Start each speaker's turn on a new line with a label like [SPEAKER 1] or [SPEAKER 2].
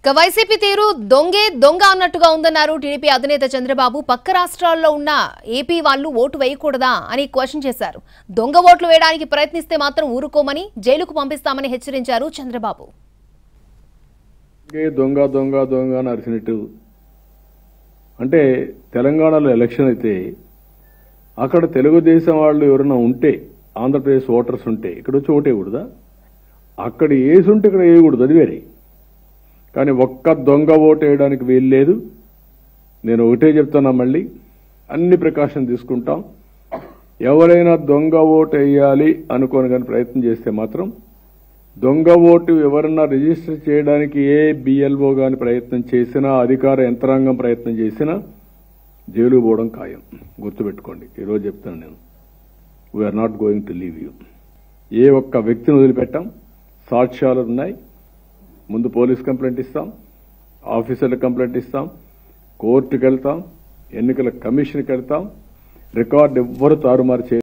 [SPEAKER 1] ఇక వైసీపీ తీరు దొంగే దొంగ అన్నట్టుగా ఉందన్నారు టీడీపీ అధినేత చంద్రబాబు. పక్క రాష్ట్రాల్లో ఉన్న ఏపీ వాళ్ళు ఓటు వేయకూడదా అని క్వశ్చన్ చేశారు. దొంగ ఓట్లు వేయడానికి ప్రయత్నిస్తే మాత్రం ఊరుకోమని జైలుకు పంపిస్తామని హెచ్చరించారు చంద్రబాబు.
[SPEAKER 2] దొంగ దొంగ దొంగ అని అరిచినట్టు అంటే తెలంగాణలో ఎలక్షన్ అయితే అక్కడ తెలుగుదేశం వాళ్ళు ఎవరైనా ఉంటే ఆంధ్రప్రదేశ్ ఓటర్స్ ఉంటే ఇక్కడ వచ్చి ఓటేయకూడదా? అక్కడ వేసి ఉంటే ఇక్కడ వేయకూడదు, అది వేరే. కానీ ఒక్క దొంగ ఓటు వేయడానికి వీలు లేదు. నేను ఒకటే చెప్తున్నా, మళ్ళీ అన్ని ప్రికాషన్ తీసుకుంటాం. ఎవరైనా దొంగ ఓటు వేయాలి అనుకోని కానీ ప్రయత్నం చేస్తే మాత్రం దొంగ ఓటు ఎవరన్నా రిజిస్టర్ చేయడానికి ఏ బిఎల్ఓ గాని ప్రయత్నం చేసినా, అధికార యంత్రాంగం ప్రయత్నం చేసినా జైలు పోవడం ఖాయం. గుర్తుపెట్టుకోండి, ఈరోజు చెప్తాను నేను, we're not going to leave you. ఏ ఒక్క వ్యక్తిని వదిలిపెట్టాం. సాక్ష్యాలు ఉన్నాయి. ముందు పోలీస్ కంప్లైంట్ ఇస్తాం, ఆఫీసర్లకు కంప్లైంట్ ఇస్తాం, కోర్టుకు వెళ్తాం, ఎన్నికల కమిషన్కి వెళ్తాం. రికార్డు ఎవ్వరు తారుమారు